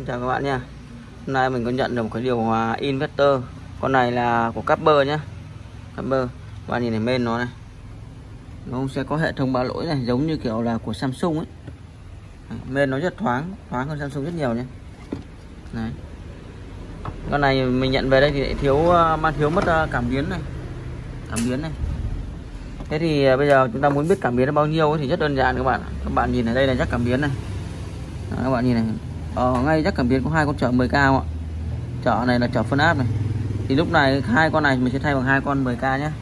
Xin chào các bạn nha. Hôm nay mình có nhận được một cái điều hòa inverter. Con này là của Capper nhá. Capper. Bạn nhìn này, main nó này. Nó sẽ có hệ thống báo lỗi này, giống như kiểu là của Samsung ấy. Main nó rất thoáng hơn Samsung rất nhiều nhé. Đấy. Con này mình nhận về đây thì lại thiếu mất cảm biến này. Cảm biến này. Thế thì bây giờ chúng ta muốn biết cảm biến là bao nhiêu thì rất đơn giản các bạn. Các bạn nhìn ở đây là jack cảm biến này. Đó, các bạn nhìn này. Ở ngay jack cảm biến có hai con chợ 10k không ạ? Chợ này là chợ phân áp này. Thì lúc này hai con này mình sẽ thay bằng hai con 10k nhé.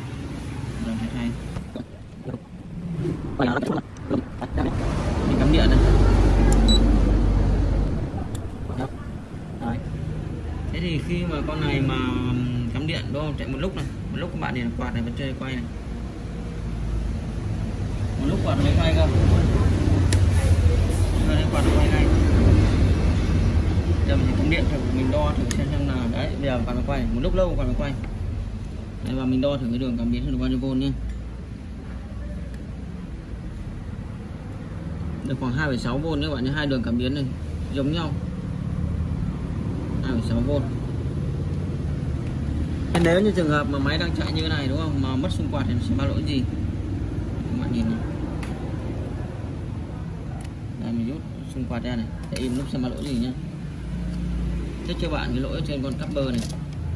Mình cắm điện này. Đấy. Thế thì khi mà con này mà cắm điện đúng không? Chạy một lúc này, một lúc các bạn nhìn quạt này vẫn chơi quay này. Một lúc quạt mới quay cơ. Đây quạt nó quay ngay. Giờ mình cắm điện thử, mình đo thử xem nào. Đấy, bây giờ quạt nó quay, một lúc lâu quạt nó quay. Đấy, và mình đo thử cái đường cảm biến được bao nhiêu volt nhé. Được khoảng 2,6V các bạn nhé, hai đường cảm biến này giống nhau. 2,6V. Thế nếu như trường hợp mà máy đang chạy như thế này đúng không, mà mất xung quạt thì nó sẽ báo lỗi gì? Các bạn nhìn này. Đây mình rút xung quạt ra này, để im lúc xem báo lỗi gì nhá. Check cho bạn cái lỗi trên con Capper này.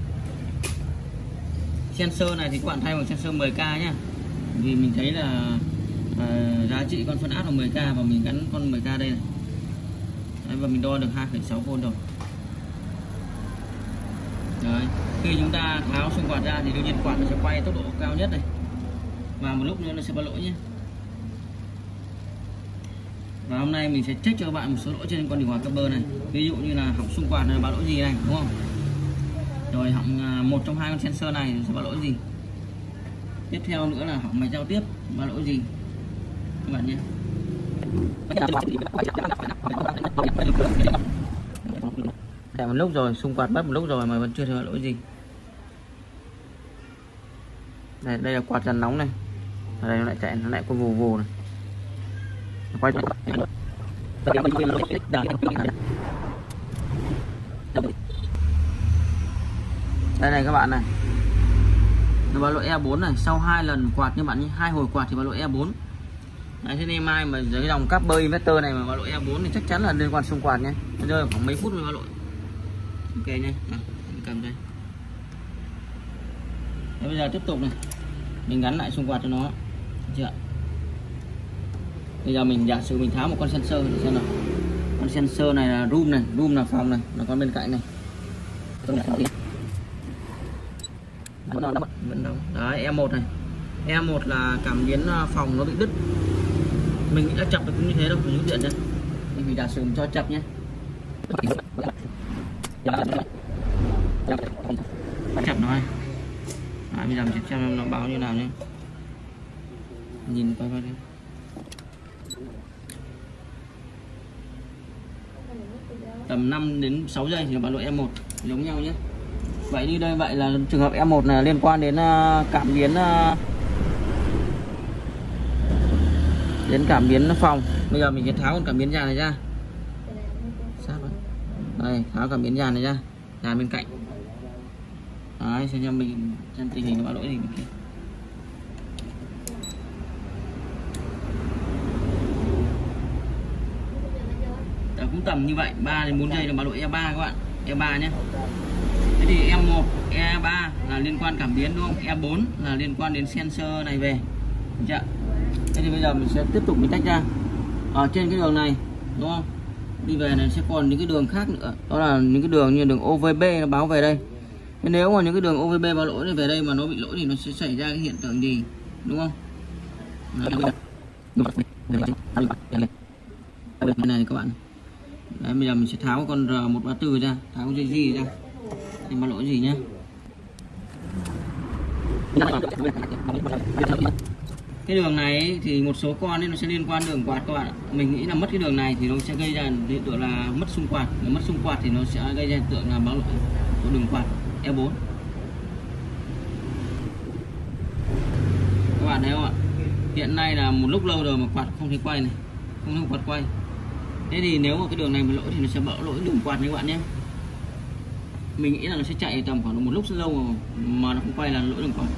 Sensor này thì các bạn thay bằng sensor 10k nhá. Vì mình thấy là giá trị con phân áp là 10k và mình gắn con 10k đây này. Đấy, và mình đo được 2,6V rồi. Đấy, khi chúng ta tháo xung quạt ra thì đương nhiên quạt nó sẽ quay tốc độ cao nhất này. Và một lúc nữa nó sẽ báo lỗi nhé. Và hôm nay mình sẽ check cho các bạn một số lỗi trên con điều hòa Capper này. Ví dụ như là hỏng xung quạt này báo lỗi gì này, đúng không? Rồi hỏng một trong hai con sensor này sẽ báo lỗi gì? Tiếp theo nữa là hỏng máy giao tiếp báo lỗi gì? Các bạn nhé. Chạy một lúc rồi, xung quạt mất một lúc rồi mà vẫn chưa thấy báo lỗi gì. Đây là quạt dàn nóng này. Ở đây nó lại chạy, nó lại có vù vù này. Quay đây này các bạn này, nó báo lỗi E4 này, sau 2 lần quạt như bạn nhé, 2 hồi quạt thì báo lỗi E4. Đấy, thế nên mai mà dưới cái dòng Capper inverter này mà báo lỗi E4 thì chắc chắn là liên quan xung quạt nhé, nó rơi khoảng mấy phút mới báo lỗi. Ok nhé, cầm đây. Đấy, bây giờ tiếp tục này, mình gắn lại xung quạt cho nó, chưa? Bây giờ mình giả sử mình tháo một con sensor để xem nào. Con sensor này là room là phòng này, là con bên cạnh này. Vẫn đâu. Đấy, E1 này. E1 là cảm biến phòng nó bị đứt. Mình đã chập được cũng như thế đâu, mình rút điện nhé. Mình phải giả sử mình cho chập nhé. Chập nó này. Đấy, bây giờ mình sẽ xem nó báo như nào nhé. Nhìn coi đi. Tầm 5 đến 6 giây thì nó báo lỗi E1 giống nhau nhé. Vậy đi đây, vậy là trường hợp E1 này liên quan đến cảm biến phòng. Bây giờ mình sẽ tháo con cảm biến dàn này ra. Đây, tháo cảm biến dàn này ra, dàn bên cạnh. Đấy, xem cho mình xem tình hình nó báo lỗi gì bên kia. Cũng tầm như vậy, 3 đến 4 giây là báo lỗi E3 các bạn, E3 nhé. Thế thì E1, E3 là liên quan cảm biến đúng không? E4 là liên quan đến sensor này về. Được chưa? Thế thì bây giờ mình sẽ tiếp tục mình tách ra. Ở trên cái đường này đúng không? Đi về này sẽ còn những cái đường khác nữa. Đó là những cái đường như đường OVB nó báo về đây. Thế nếu mà những cái đường OVB báo lỗi về đây mà nó bị lỗi thì nó sẽ xảy ra cái hiện tượng gì? Đúng không? Đây này các bạn. Đấy, bây giờ mình sẽ tháo con R134 ra, tháo dây gì ra. Xem báo lỗi gì nhé. Cái đường này thì một số con ấy nó sẽ liên quan đường quạt các bạn. Mình nghĩ là mất cái đường này thì nó sẽ gây ra hiện tượng là mất xung quạt. Nếu mất xung quạt thì nó sẽ gây ra hiện tượng là báo lỗi của đường quạt E4. Các bạn thấy không ạ? Hiện nay là một lúc lâu rồi mà quạt không thấy quay này, không thấy quạt quay. Thế thì nếu mà cái đường này mà lỗi thì nó sẽ bỡ lỗi đường quạt nha các bạn nhé. Mình nghĩ là nó sẽ chạy tầm khoảng một lúc rất lâu mà nó không quay là lỗi đường quạt.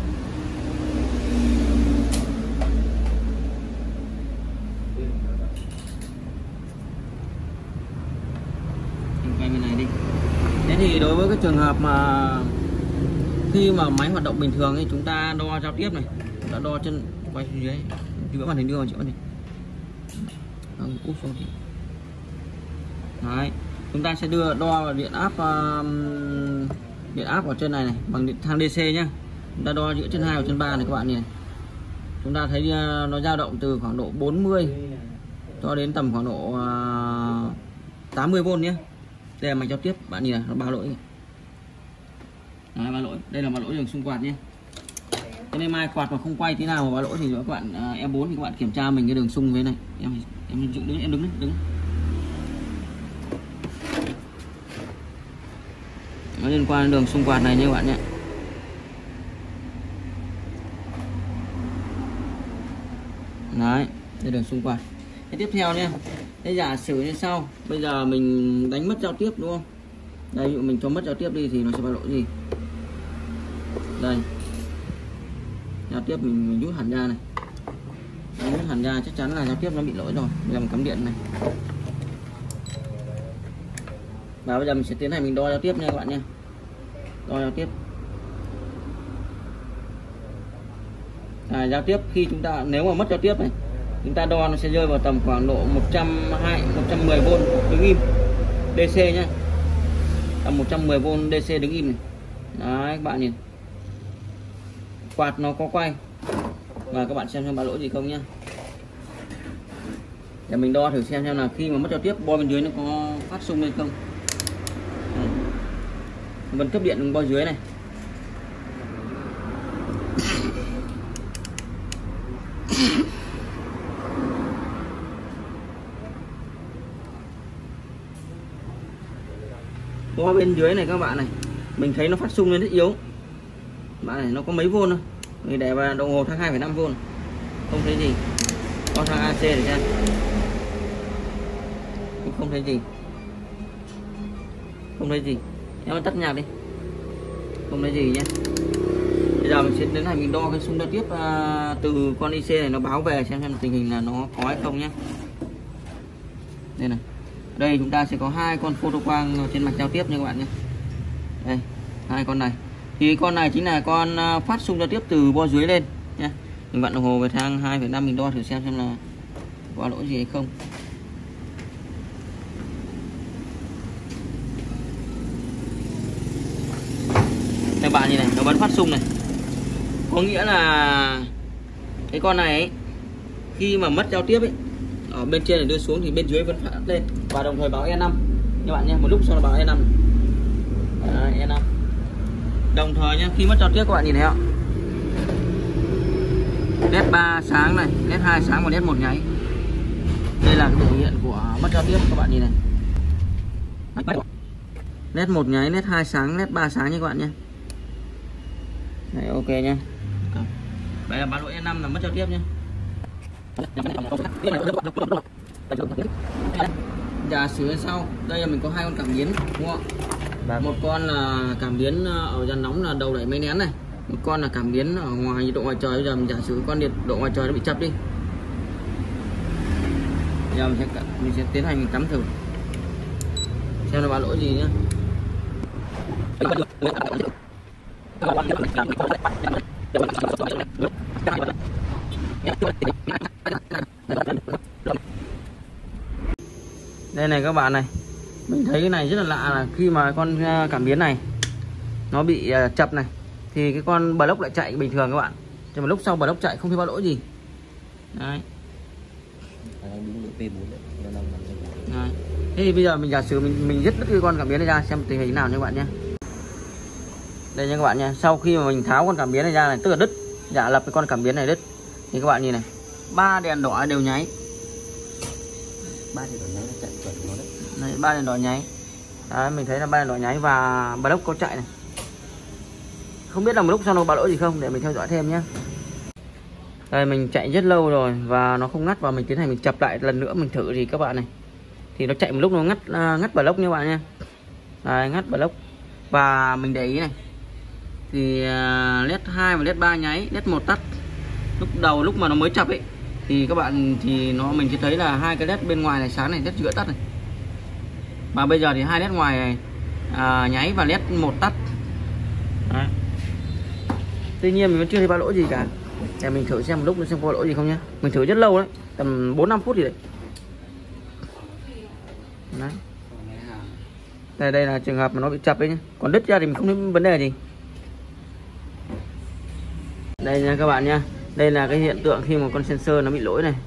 Mình quay bên này đi. Thế thì đối với cái trường hợp mà khi mà máy hoạt động bình thường thì chúng ta đo giao tiếp này, chúng ta đo chân quay xuống dưới, thì vẫn màn hình đưa vào chỗ này. Úp xuống thì. Đấy, chúng ta sẽ đo vào điện áp vào chân này bằng thang DC nhá. Chúng ta đo giữa chân 2 và chân 3 này các bạn nhìn này. Chúng ta thấy nó dao động từ khoảng độ 40 cho đến tầm khoảng độ 80V nhé. Đây là mạch giao tiếp, bạn nhìn này, nó báo lỗi. Đấy, báo lỗi. Đây là báo lỗi đường xung quạt nhé. Cho nên mai quạt mà không quay tí nào mà báo lỗi thì các bạn E4 thì các bạn kiểm tra mình cái đường xung với này. Em đứng, em đứng. Nó liên quan đến đường xung quạt này nha các bạn nhé. Đấy, đây đường xung quạt. Thế tiếp theo nhé. Thế giả sử như sau, bây giờ mình đánh mất giao tiếp đúng không? Đây, ví dụ mình cho mất giao tiếp đi thì nó sẽ báo lỗi gì? Đây. Giao tiếp mình rút hẳn ra này. Rút hẳn ra chắc chắn là giao tiếp nó bị lỗi rồi. Bây giờ mình cắm điện này. Và bây giờ mình sẽ tiến hành mình đo giao tiếp nha các bạn nhé. Đo giao tiếp. Giao tiếp khi chúng ta nếu mà mất giao tiếp này, chúng ta đo nó sẽ rơi vào tầm khoảng độ 110V đứng im DC nhá. Tầm 110V DC đứng im này. Đấy các bạn nhìn. Quạt nó có quay. Và các bạn xem báo lỗi gì không nhá. Để mình đo thử xem là khi mà mất giao tiếp bo bên dưới nó có phát xung hay không. Đấy. Vẫn cấp điện bo dưới này. Bo bên dưới này các bạn này, mình thấy nó phát xung lên rất yếu. Bạn này nó có mấy vôn thôi. Mình để vào đồng hồ thang 2,5V. Không thấy gì. Có thang AC để xem. Không thấy gì. Không thấy gì. Em tắt nhạc đi. Không thấy gì nhé. Bây giờ mình sẽ đến hành mình đo cái xung giao tiếp từ con IC này nó báo về xem tình hình là nó có hay không nhé. Đây này. Đây chúng ta sẽ có hai con photo quang trên mạch giao tiếp nha các bạn nhé. Đây, hai con này. Thì con này chính là con phát xung giao tiếp từ bo dưới lên nha. Mình vặn đồng hồ về thang 2,5 mình đo thử xem là có lỗi gì hay không. Các bạn nhìn này, nó vẫn phát xung này. Có nghĩa là cái con này ấy, khi mà mất giao tiếp ấy, ở bên trên này đưa xuống thì bên dưới vẫn phát lên và đồng thời báo E5 các bạn nhé. Một lúc sau là báo E5. Đấy, E5. Đồng thời nhé, khi mất giao tiếp các bạn nhìn thấy không? LED 3 sáng này, LED 2 sáng và LED 1 nháy. Đây là cái biểu hiện của mất giao tiếp các bạn nhìn này. LED 1 nháy, LED 2 sáng, LED 3 sáng nha các bạn nhé. Đấy, ok nhé. Đây là báo lỗi E5 là mất giao tiếp nhé. Giả sử sau, đây là mình có hai con cảm biến đúng không ạ? Một con là cảm biến ở dàn nóng là đầu đẩy máy nén này, một con là cảm biến ở ngoài nhiệt độ ngoài trời. Bây giờ mình giả sử con nhiệt độ ngoài trời nó bị chập đi. Bây giờ mình sẽ tiến hành mình cắm thử xem nó báo lỗi gì nhé. Đây này các bạn này, mình thấy cái này rất là lạ là khi mà con cảm biến này nó bị chập này thì cái con block lại chạy bình thường các bạn, nhưng mà lúc sau block chạy không thấy báo lỗi gì. Đấy. Đấy. Thế thì bây giờ mình giả sử mình dứt cái con cảm biến này ra xem tình hình nào nha các bạn nhé. Đây nha các bạn nha, sau khi mà mình tháo con cảm biến này ra này, tức là đứt, giả lập cái con cảm biến này đứt thì các bạn nhìn này, 3 đèn đỏ đều nháy. 3 đèn đỏ nháy là chạy chuẩn của nó đấy. Đây, 3 đèn đỏ nháy. Đấy, mình thấy là 3 đèn đỏ nháy và block có chạy này. Không biết là một lúc sau nó báo lỗi gì không, để mình theo dõi thêm nhé. Đây mình chạy rất lâu rồi và nó không ngắt, và mình tiến hành mình chập lại lần nữa mình thử thì các bạn này. thì nó chạy một lúc nó ngắt block như bạn nha. Đấy, ngắt block. Và mình để ý này thì led 2 và led 3 nháy, led 1 tắt. Lúc đầu lúc mà nó mới chập ấy thì các bạn thì mình chỉ thấy là hai cái led bên ngoài này sáng này, led giữa tắt này. Và bây giờ thì hai led ngoài này nháy và led 1 tắt. Đấy. Tuy nhiên mình vẫn chưa thấy báo lỗi gì cả. Để mình thử xem một lúc nữa xem có lỗi gì không nhá. Mình thử rất lâu đấy, tầm 4-5 phút gì đấy. Đấy. Đây là trường hợp mà nó bị chập đấy nhá. Còn đứt ra thì mình không thấy vấn đề gì. Đây nha các bạn nha. Đây là cái hiện tượng khi mà con sensor nó bị lỗi này.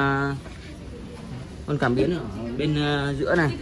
Con cảm biến ở bên giữa này.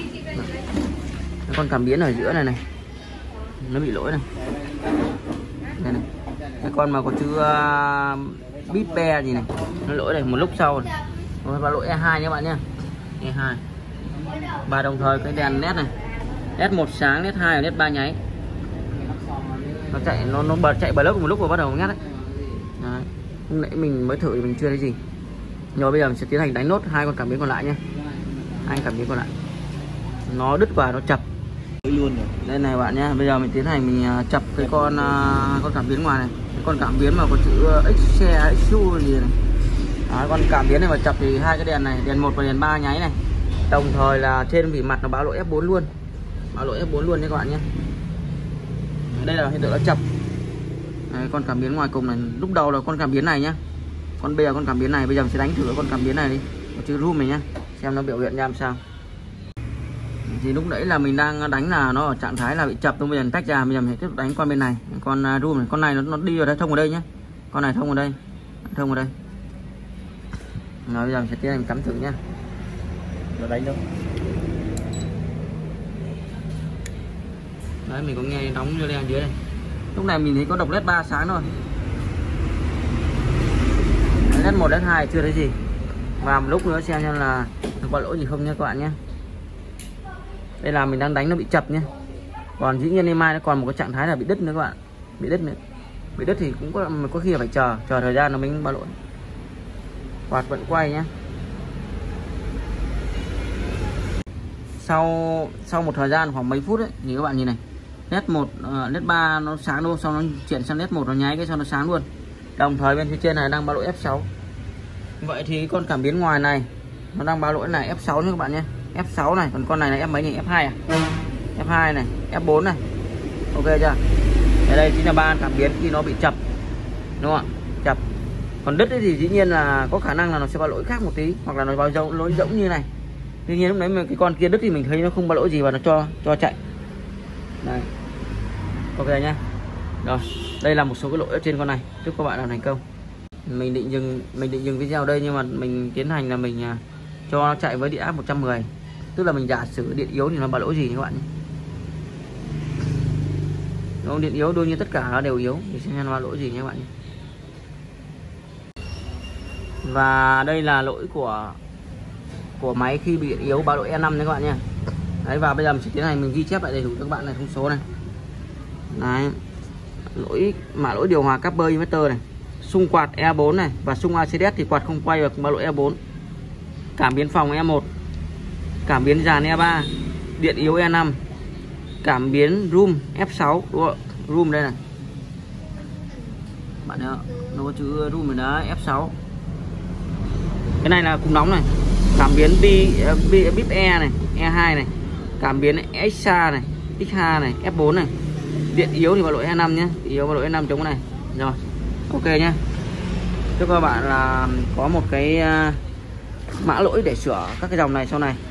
Con cảm biến ở giữa này này. Nó bị lỗi này. Đây này. Cái con mà có chữ bit be gì này, nó lỗi này một lúc sau này. Nó vào lỗi E2 nha các bạn nhá. E2. Và đồng thời cái đèn led này, led 1 sáng, led 2 và led 3 nháy. Nó chạy nó bật chạy block một lúc và bắt đầu ngắt đấy. Đấy. Lúc nãy mình mới thử thì mình chưa thấy gì. Rồi bây giờ mình sẽ tiến hành đánh nốt hai con cảm biến còn lại nhé. Hai cảm biến còn lại. Nó đứt và nó chập luôn rồi. Đây này bạn nhé, bây giờ mình tiến hành mình chập cái con cảm biến ngoài này. Cái con cảm biến mà có chữ Xe XU gì này. Đấy, con cảm biến này mà chập thì hai cái đèn này, đèn 1 và đèn 3 nháy này. Đồng thời là trên vỉ mặt nó báo lỗi F4 luôn. Báo lỗi F4 luôn nha các bạn nhé. Đây là hiện tượng nó chập. Đấy, con cảm biến ngoài cùng này, lúc đầu là con cảm biến này nhá. Bây giờ con cảm biến này, bây giờ mình sẽ đánh thử con cảm biến này đi. Có chữ room này nhá. Xem nó biểu hiện ra làm sao. Thì lúc nãy là mình đang đánh là nó ở trạng thái là bị chập, bây giờ mình tách ra, bây giờ mình tiếp tục đánh con bên này, con room này, con này nó đi vào đây, thông vào đây nhá. Con này thông vào đây. Thông vào đây. Rồi bây giờ mình sẽ tiến hành cắm thử nhá. Nó đánh đâu? Đấy, mình có nghe đóng như đèn dưới đây. Lúc này mình thấy có độc led 3 sáng thôi. Led 1, led 2 chưa thấy gì. Và một lúc nữa xem là có lỗi gì không nha các bạn nhé. Đây là mình đang đánh nó bị chập nhé. Còn dĩ nhiên mai nó còn một cái trạng thái là bị đứt nữa các bạn. Bị đứt nữa. Bị đứt thì cũng có khi phải chờ thời gian nó mới báo lỗi. Quạt vẫn quay nhé. Sau một thời gian khoảng mấy phút ấy thì các bạn nhìn này, led 1, led 3 nó sáng luôn, xong nó chuyển sang led 1 nó nháy cái cho nó sáng luôn. Đồng thời bên phía trên này đang báo lỗi F6. Vậy thì con cảm biến ngoài này nó đang báo lỗi này F6 nha các bạn nhé. F6 này, còn con này là F mấy nhỉ? F2 à? F2 này, F4 này. Ok chưa? Đây chính là ba cảm biến khi nó bị chập. Đúng không ạ? Chập. Còn đứt thì dĩ nhiên là có khả năng là nó sẽ báo lỗi khác một tí, hoặc là nó báo lỗi rỗng như này. Tuy nhiên lúc đấy mà cái con kia đứt thì mình thấy nó không báo lỗi gì và nó cho chạy. Đây. Ok nhá. Rồi, đây là một số cái lỗi ở trên con này. Chúc các bạn làm thành công. Mình định dừng video đây, nhưng mà mình tiến hành là mình cho nó chạy với điện áp 110. Tức là mình giả sử điện yếu thì nó báo lỗi gì các bạn nhé. Nó điện yếu đương nhiên tất cả nó đều yếu thì xem nó báo lỗi gì nhé các bạn nhé. Và đây là lỗi của máy khi bị điện yếu, báo lỗi E5 nha các bạn nha. Đấy, và bây giờ mình sẽ tiến hành mình ghi chép lại đầy đủ cho các bạn này thông số này. Đấy. Mã lỗi điều hòa copper inverter này, xung quạt E4 này và xung ACDS thì quạt không quay được, báo lỗi E4. Cảm biến phòng E1, cảm biến dàn E3, điện yếu E5, cảm biến room F6, đúng không? Room đây này. Bạn thấy không? Nó có chữ room này đó, F6. Cái này là cung nóng này. Cảm biến bip E này, E2 này, cảm biến XA này, X2 này, F4 này. Điện yếu thì vào lỗi E5 nhé. Yếu vào lỗi E5 chống cái này. Rồi. Ok nhé. Chúc các bạn là có một cái mã lỗi để sửa các cái dòng này sau này.